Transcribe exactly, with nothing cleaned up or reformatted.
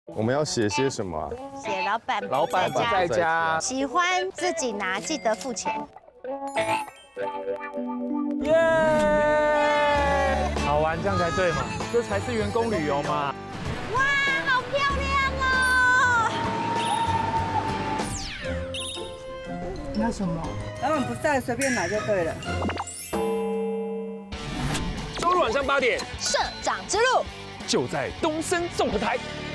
我们要写些什么啊？ 写老板老板不在家， 喜欢自己拿，记得付钱。 耶！好玩，这样才对嘛，这才是员工旅游嘛。 哇，好漂亮哦！ 那什么？老板不在，随便拿就对了。 周日晚上八点， 社长之路就在东森综合台。